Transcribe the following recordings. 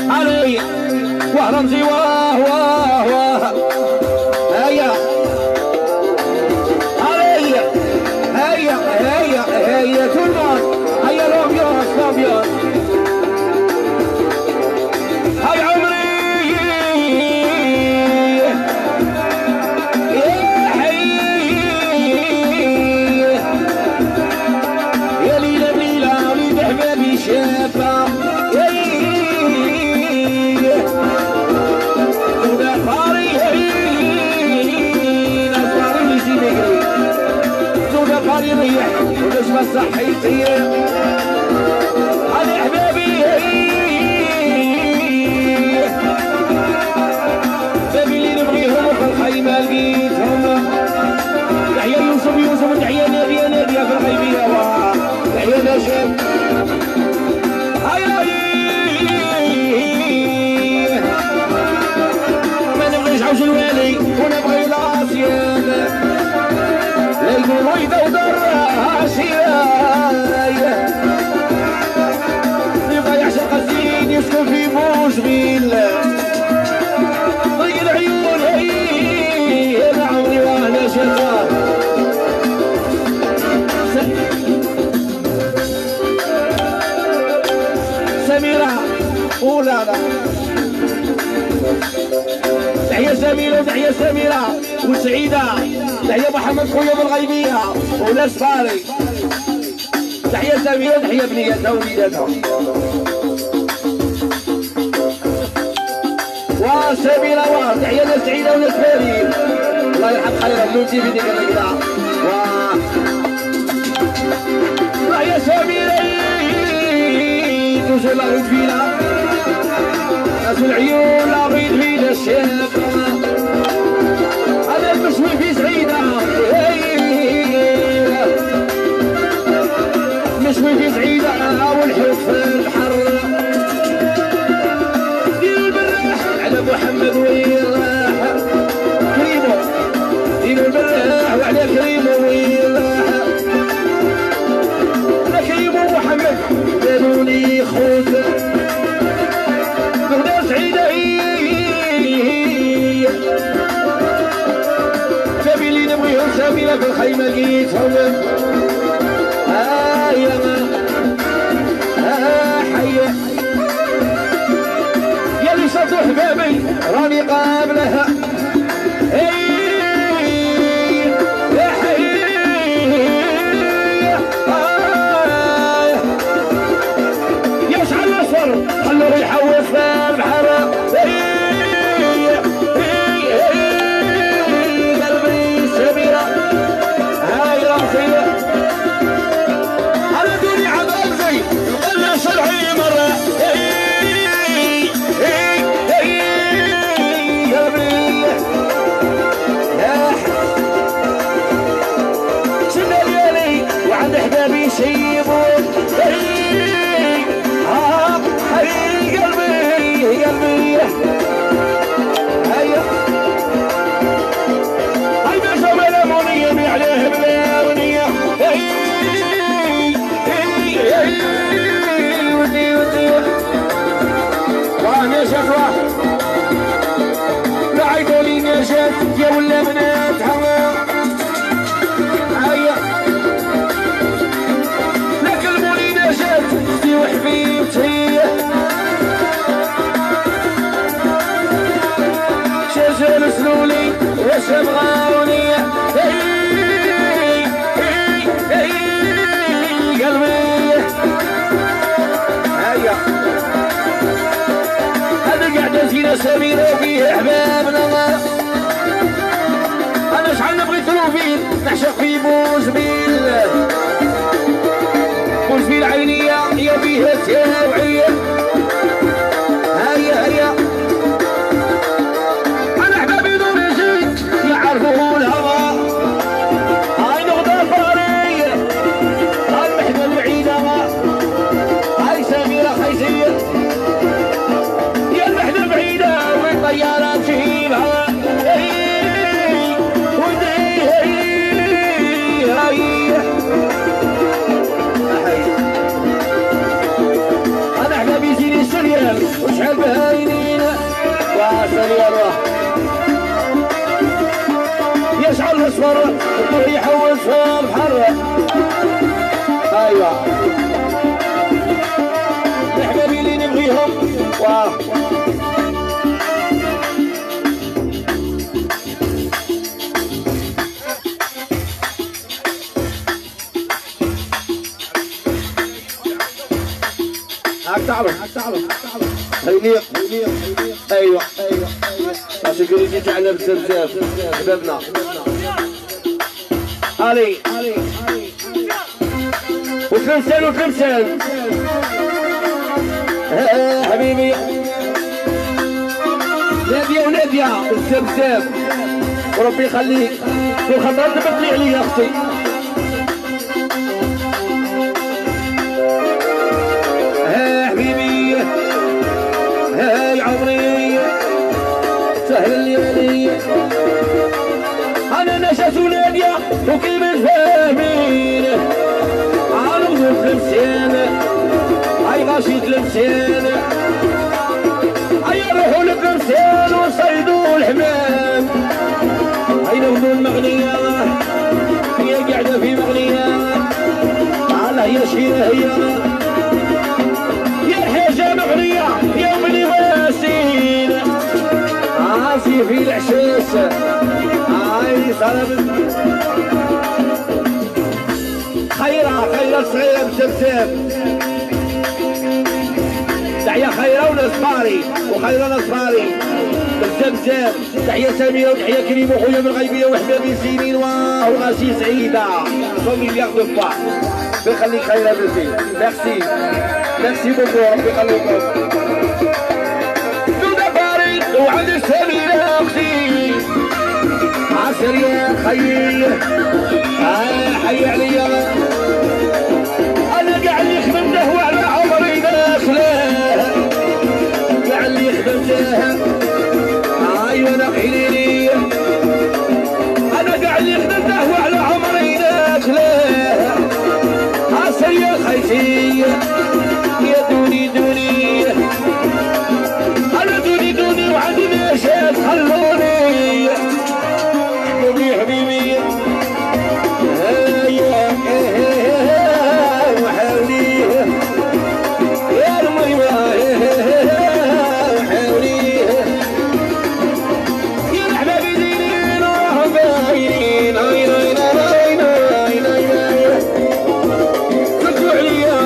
علي ورمزي واه واه واه هيا علي هيا هيا هيا كلنا هيا الابيض الابيض هاي عمري يا حي يا ليلى ليلى وليد حبابي شابه يريح ونجمة صحيتي على حبابي بابي اللي نبغيهم في الخيمة لقيتهم تحيا يوسف يوسف تحيا نادية نادية في الغيبية تحيا نجم ما نبغيش عوج الوالي ونبغي العصيان لا يقولوا يدور عشية يبغى يعشق الزين يسكن في موجبيل طيق العيون هي انا عمري وانا شفاه سميرة ولا لا تحية سميرة وتحية سميرة وسعيدة تحية محمد خويا بالغيبية وناس فاري تحية سميرة تحية بنيتها ووليداتها وسميرة تحية ناس سعيدة وناس فاري الله يرحم خليل اللوتي في ديك الرقدة تحية سميرة توصل لغيد فينا ناس العيون لغيد فينا الشاب هذا المشوي في سعيدة مشوي في سعيدة والحب في الحر دير البراح على محمد وين راح كريمو دير البراح وعلى كريمو وين راح على كريمو محمد قالوا لي خوت بغدا سعيدة سميرة في الخيمة لقيتهم يا حية يا اللي صدوا حبابي راني قابلها يا حي يا شعل الاصفر خلوه يحوس في البحر يا ولا بنات هوا هيا لك المولينا جات اختي وحبيبتي شجر سلولي واش بغاوني قلبي هيا هذا قاعدة زينة سميرة وفيه احبابنا شحال نبغي تروفيل نعشق في بوزبيل بوزبيل عينية يا بيها التابعية هيا هيا أنا أحبابي دور جيت يعرفوا الهوى هاي نغدة فارية هاي المحنة البعيدة هاي سميرة خيزية يا المحنة البعيدة والطيارات فيها أنا أحبابي وشحال باينين واصل يا روح يشعل الاصفر الضوء يحول فوق البحر. ايوه الحبابي اللي نبغيهم واه تعرف هيليق ايوه السكيورتي تاعنا بزاف حبابنا. علي وتلمسان حبيبي نادية بزاف وربي يخليك كل خطرة تبدلي عليا اختي. حبيبي هاي عمري سهل الليالي انا نشأت نادية وكيف تفهمين عالغدو تلمسان هاي غاشي تلمسان هاي روحو لتلمسان وصيدو الحمام هاي نغدو المغنية هي قاعدة في مغنية على هي شيرة هي حاجة مغنية يا ابني غاسين عاصي في العشاش هاي صلب خيرة صغيرة بزاف تحية خيرة ونصفاري وخيرة نصفاري بزاف تحية سميرة وتحية كريم وخويا من الغيبية وحبابي سنين وغاشي سعيدة صومي اللي ياخدو الفرح بيخليك خيرة بنتي. ميرسي بوكو ربي يخليكم. دودة باري وعند سميرة اختي عسل يا خيي حي عليا انا قاعد خدمته وعلى عمري داخله قاعد خدمته ايوه انا حيلي انا قاعد خدمته وعلى عمري داخله عسل يا خيتي يا دوني انا دوني وعندي مشات خلوني حبيبي وحاولي يا الميمة وحاولي يا الحبابي دينين وهباينين كنتو عليا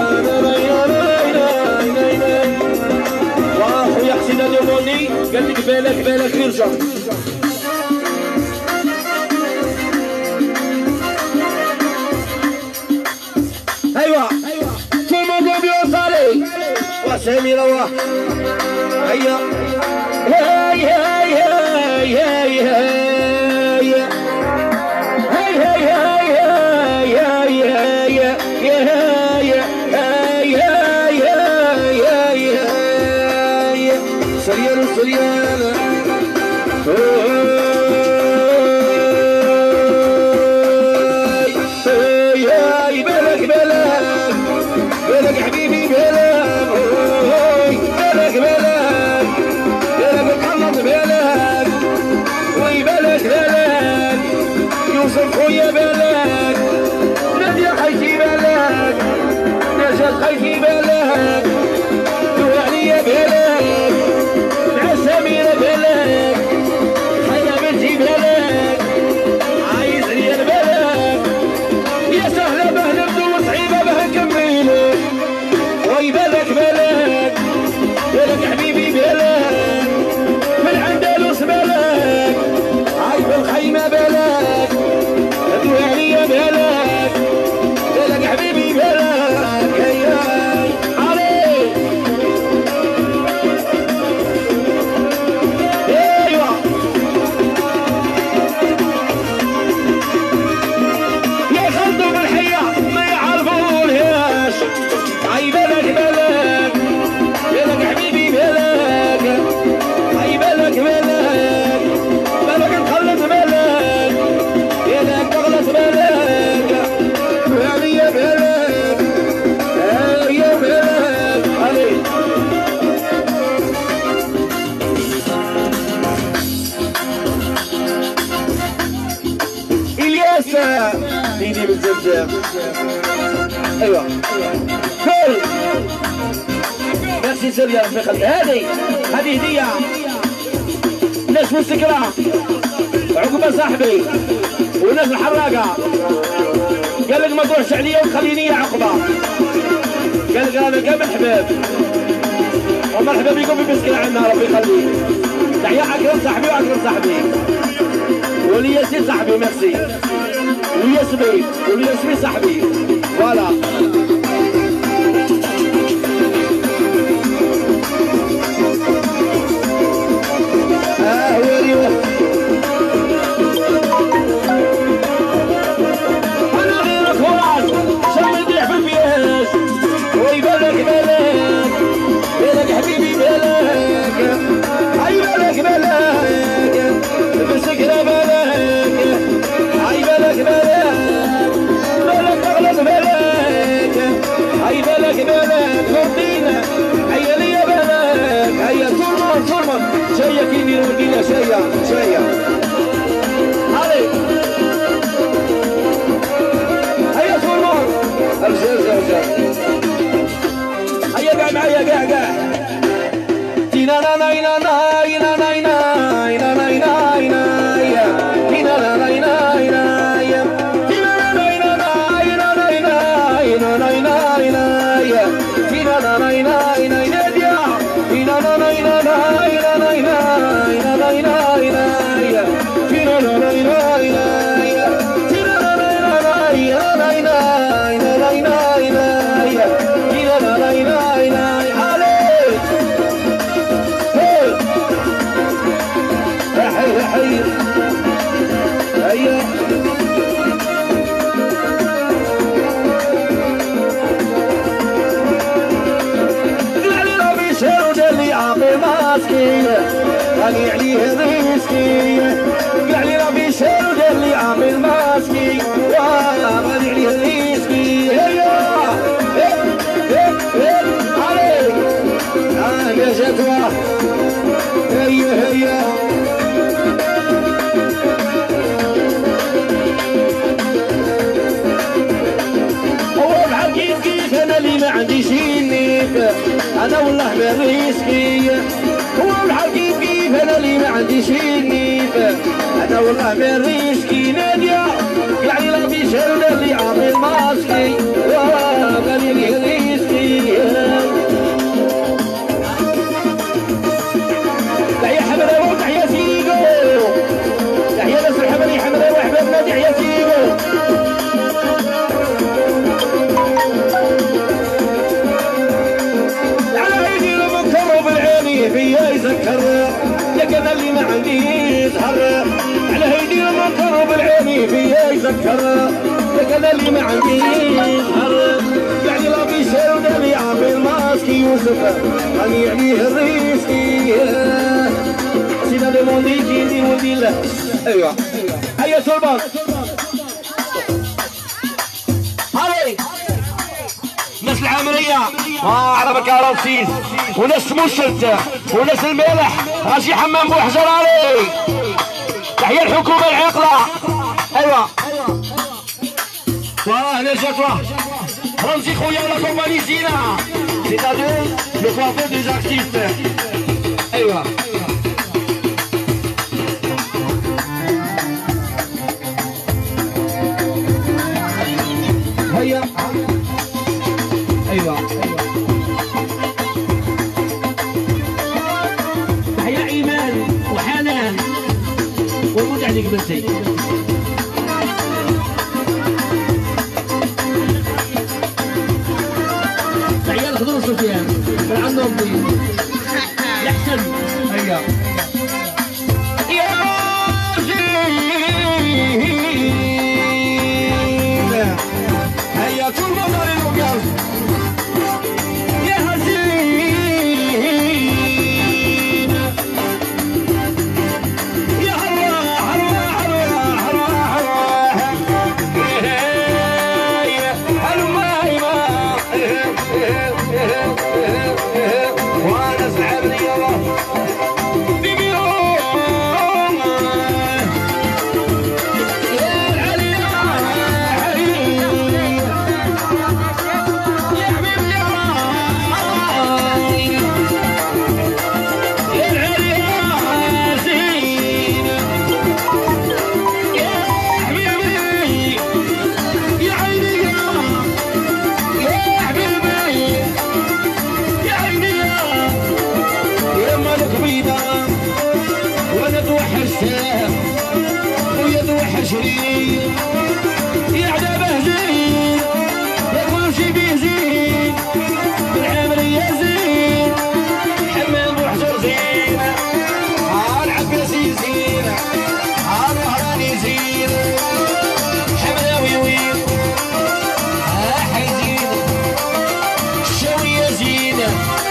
واخويا حسين اليوموني قال لك بالك يرجع. ايوه ثم قوم يوصلي وسمير الله هيا سريان بالك حبيبي بالك محمد بالك ويبالك يوسف خويا بالك نادية خيتي بالك نجاة خيتي بالك دور عليا بالك مع سميرة بالك خيرة بنتي بالك عايز ريال بالك يا سهلة به نبدو وصعيبة به نكمل ويبالك بالك حبيبي بالك من الأندلس بالك عايز الخيمة بالك ادوي عليا بالك حبيبي بالك هيا سيدي بالزمزم. ايوه كل ميرسي سير يا ربي يخليك. هذه هدية ناس مسكرة عقبة صاحبي وناس الحراقة قال لك ما تروحش عليا وخليني يا عقبة. قال لك انا كامل حباب ومرحبا بكم في مسكرة عندنا ربي يخليك. تحية اكرم صاحبي واكرم صاحبي ولياسين صاحبي ميرسي ولياسمين صاحبي فوالا. شوية هذي هيا سولمون ارجع هيا قاع معايا قاع تينا نا ناينا ناينا ناينا ناينا ناينا تينا نا ناينا ناينا تينا نا ناينا ناينا ناينا ناينا تينا نا ناينا ناينا تينا نا ناينا ناينا ناينا غني عليه ريسكي قال لي ربي شال ودار لي عامل ماسكي غني عليه ريسكي. هيا عليك يا جدوى هيا هو بحال كيف انا اللي ما عنديش النيت انا والله ما ريسكي. هو بحال كيف انا اللي ما عنديش النيت انا والله ما ريسكي. نادية يعني لا بيشهر اللي عامل ماسكي قال لي ريسكي. تحية حمراء وتحية سيجو تحية ناس الحمراء حمراء وحبابنا تحية سيجو. فيا يذكر لك انا اللي ما عندي يظهر على هيدي لما قرب العيني فيا يذكر لك انا اللي ما عندي يظهر يعني لا بيشير ودالي عامل ماسكي يوسف غني عليه الريسكي. سينا ديموندي كيدي ولدي الله. ايوه هيا سولبان هاي ناس العامرية على بكاروسيس وناس مشت وناس الملح غاشي حمام بوحجر علي. تحية الحكومة العاقلة. ايوا هنا جاتوا رمزي خويا لا كومباني زينة سيتادير لو كوافور دي زاكتيف. ايوا هيا ايوه تحية ايمان وحنان وموت عليك بنتي. تحية الخضر سفيان من عندهم ضيف يحسن. ايوه يا زين هيا كل مدار الوقف يا هزين يا هرواح هرواح هرواح هرواح هرواح هرواح 20 يا عذابه زين يا كل شي فيه زين بالعامرية زين حمام وحجر زين العباسي زين الوهراني زين حملاوي وين حيزين الشاوية زين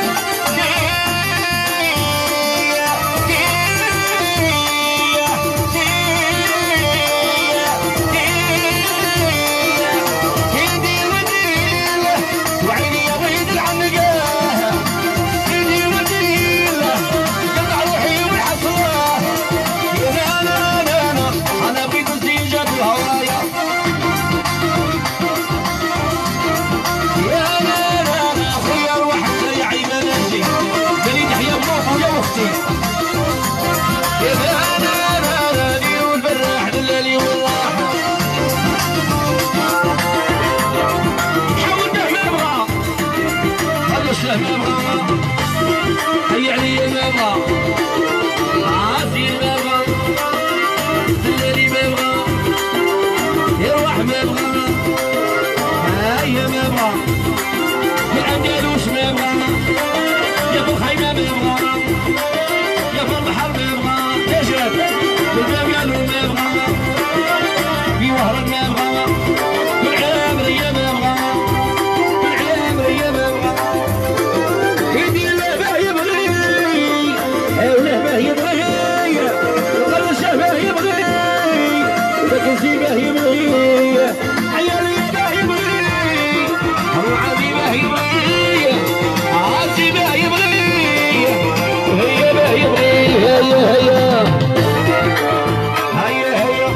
هيا عليا ما بغا عاسير ما بغا دلالي ما بغا يروح ما بغا هيا ما بغا يا اندلس ما بغا يا بالخيمة ما بغا يا بالبحر ما بغا يا شباب بالباب قالوا ما بغا في وهران ما بغا بالعامرية ما بغا بالعامرية ما بغا كنزيبه يبغي عيالي باه يبغي روعي باه يبغي عاسي باه يبغي هيا باه يبغي هيا هيا هيا هيا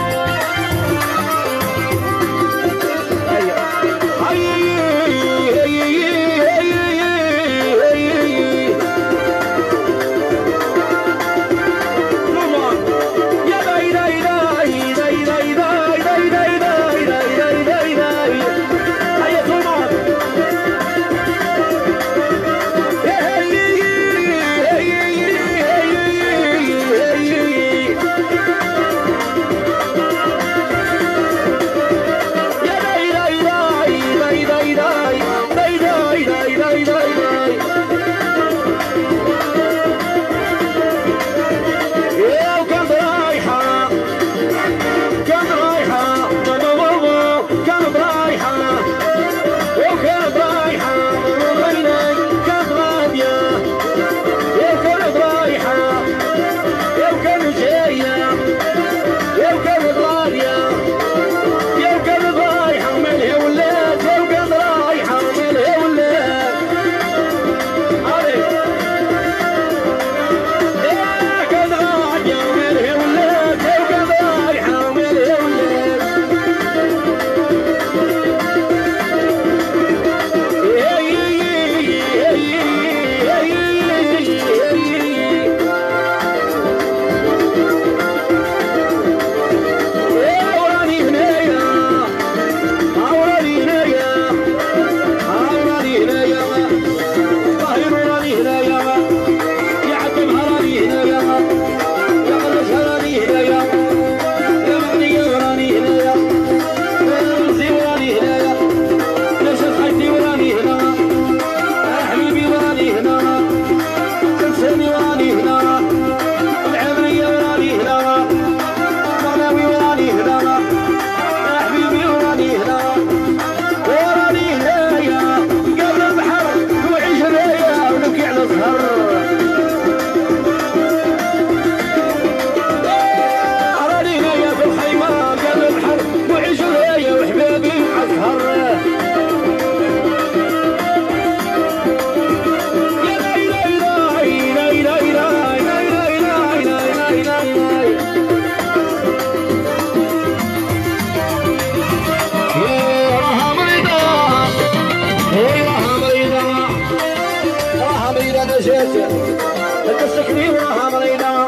السكري وراها مريضة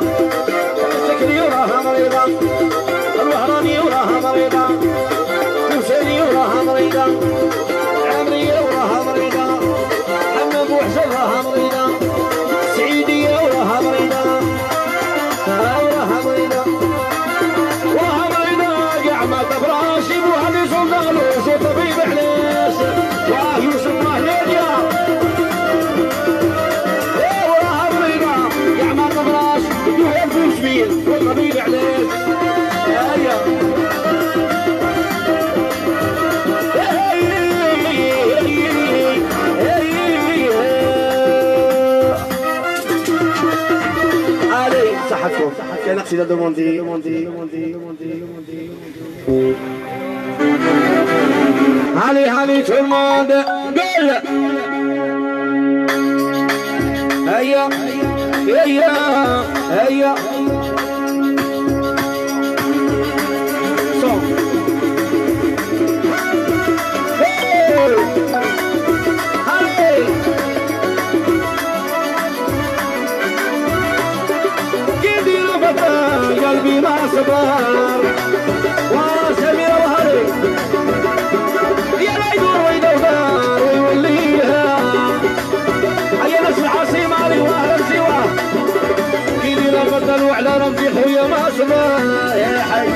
السكري وراها مريضة الوهراني وراها مريضة الحسيني وراها مريضة العامرية وراها مريضة حمام بوحشة وراها مريضة السعيدية وراها مريضة وراها مريضة وراها مريضة قبيل والقبيل علاش هيا علي صحتكم كان اقصد دوموندي علي tout le monde gueule هيا قلبي ما صبر وسمير وهري يا العيدور ويدور ويوليها هيا ناس العاصمة علي واهلا سواه كيدي لا بدل وعلى رمزي خويا ما صبر يا حي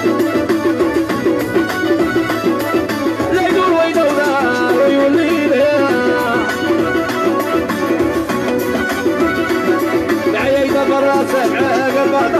العيدور ويدور ويوليها العيدة برا سبعة قلب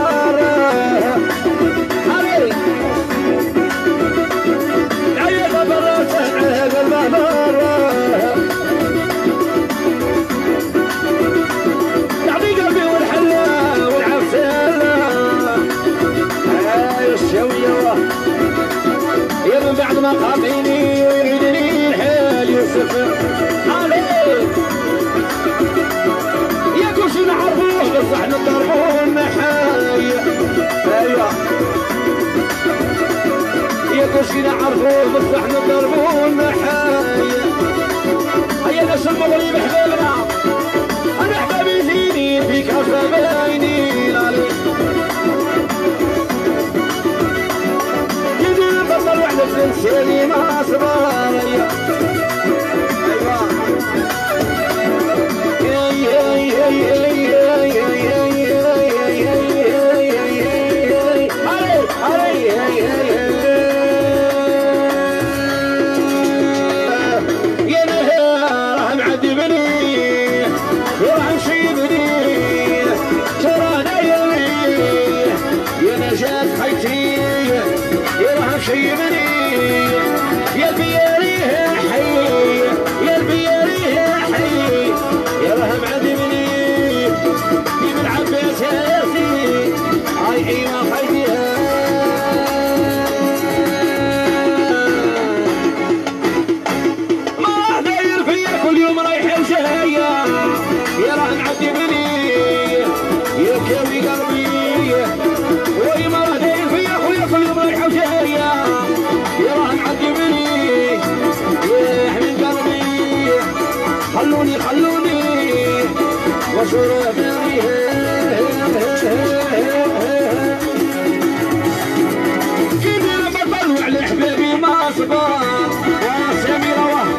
بعد ما خافيني ويريدني الحال يسفر عليك يا كلشي نعرفوه بصح نضربوه النحايا ايوا يا كلشي نعرفوه بصح نضربوه النحايا هيا ناس المغرب حبابنا انا حبابي زينين فيك عصابيني عليك سيدي ما صبايا يا نهار معذبني وراح مشيبني ترانا يا نجاة خيتي يا راح مشيبني يا البياري يا حي يا البياري يا حي يا راه معذبني ابن عباس يا سيدي هاي ايوا خيتيها ما راه داير فيا كل يوم رايح وجاية يا راه معذبني يا كاوي قلبي وي ما راه داير فيا خويا كل يوم رايح وجاية يا راه معذبني يا حبيب قلبي خلوني وشرب كيدي لما طلع على حبابي ما صبر وسامي رواه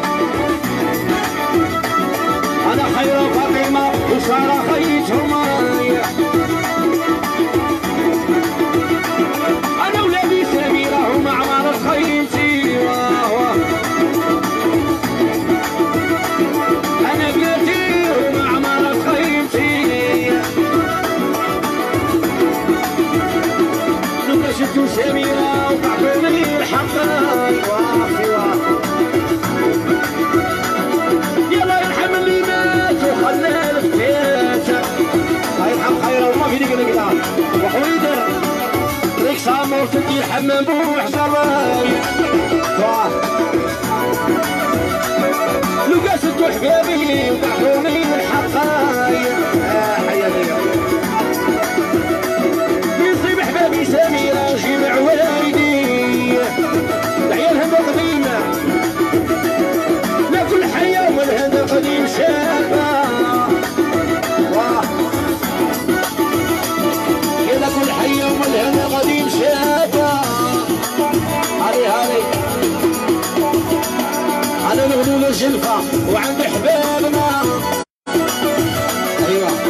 انا خير فاطمه وساره خيتهم انا ولادي سميره هما عمار خيتي انا بلادي هما عمار خيتي لو شفتو سميره وقعتو مني الحق يلا يرحم اللي مات وخلى الفتاة يرحم خيره وما في ديك القطار وحويده ريك سامور تدي الحمام بوح شراي لو قاستو حبابي وضعتوني الحقايق حياتي يصيب حبابي سميرة جمع والدي عيالهم قديمة لا كل حياة والهنا قديم شابة كذا كل حياة والهنا قديم شابة هذي أنا نغدو الجلفة وعند حبابنا أيوة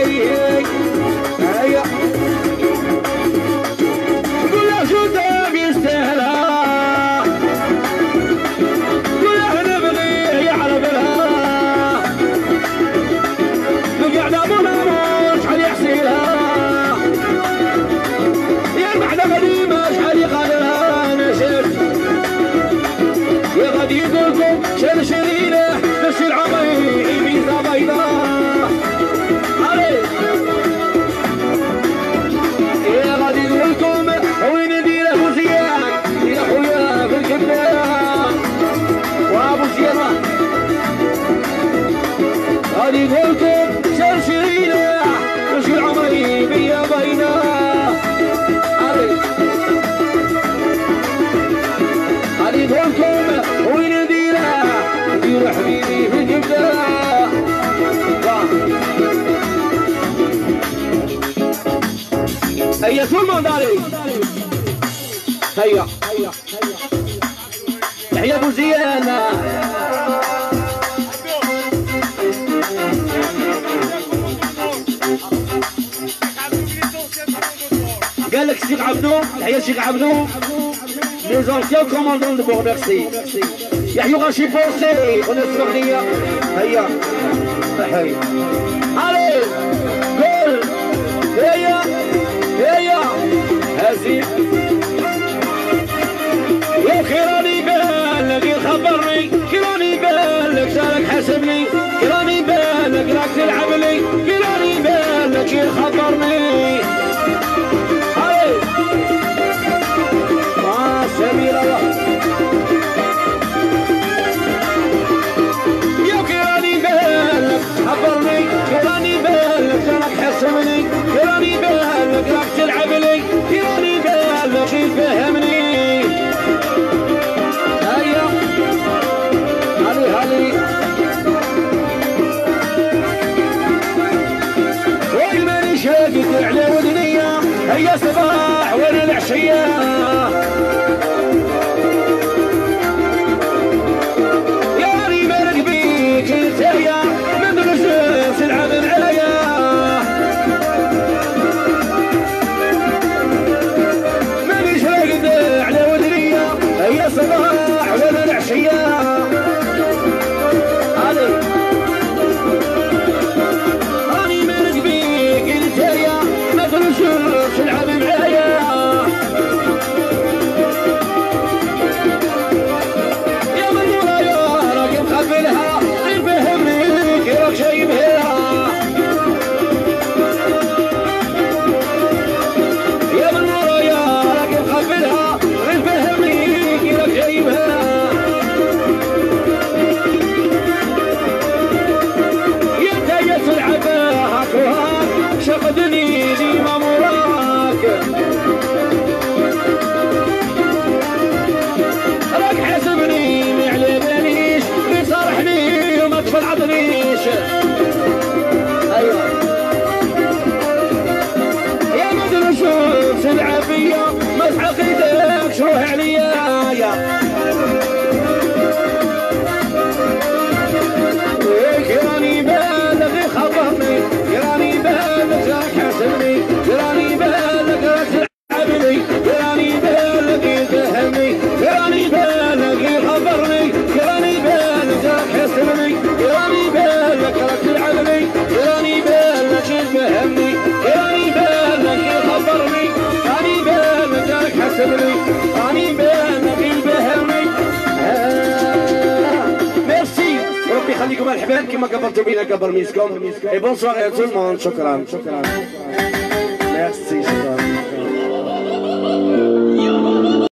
قول يا جودة وين ندير ابو زيان يا خويا في الكبده وابو زيان غادي نقولكم شرشرينا وشي عمري بيا بينا غادي نقولكم وين ندير حبيبي في الكبده هيا كل من داري هيا تحية ابو زيان قال لك الشيخ عبدو تحية الشيخ عبدو لي زونسيون كوماندون دو بور ميرسي يحيو غاشي بونسي ونصف اغنية هيا هيا علي قول هيا هيا هازي يا كيراني بالك يخبرني كيراني بالك جارك حاسبني كيراني بالك راك تلعب لي كيراني بالك يخبرني هاي ما سمير الله يا كيراني بالك خبرني كيراني بالك جارك حاسبني كيراني بالك راك تلعب لي كيراني بالك يفهمني هيا هلي هلي وين ماني شاقد على ودنيا هيا صباح وين العشية يا راني مالك بيك انتايا من رجل تلعب معايا ماني شاقد على ودنيا هيا صباح وين العشية راني مالك بيك انتايا ما ترجعش تلعب معايا يا من ورايا راك مقبلها غير فهمني كي راك جايبها يا من ورايا راك مقبلها غير فهمني كي راك جايبها شقدني ديما موراك راك حاسبني ما على باليش بيصارحني وما تفلعطنيش ايوا يا ما تشوف تلعب فيا ما تحقيتكش روح عليا راني بالك يخبرني راني بالك راك حاسبني راني بالك راك تلعبني راني بالك يفهمني راني بالك يخبرني راني بالك راك حاسبني راني بالك راك تلعبني راني بالك يفهمني راني بالك يخبرني راني بالك راك حاسبني راني بالك يفهمني ربي يخليكم الحباب كما قبلتوا بينا قبل ميسكم. Et bonsoir à tout le monde. شكرا. Merci.